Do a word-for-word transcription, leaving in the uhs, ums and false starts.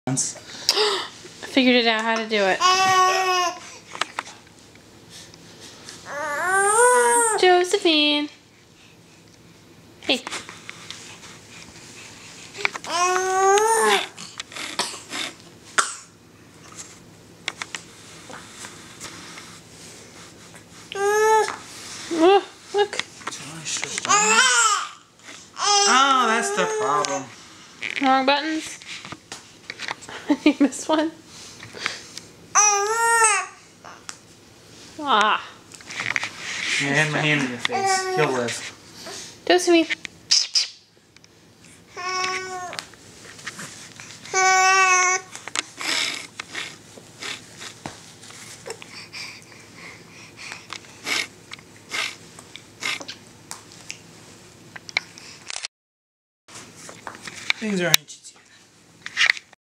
I figured it out how to do it. Josephine. Hey. Oh, look. Oh, that's the problem. Wrong buttons. You missed one. Ah. Yeah, I had my hand in your face. He'll live. Josephine. Things aren't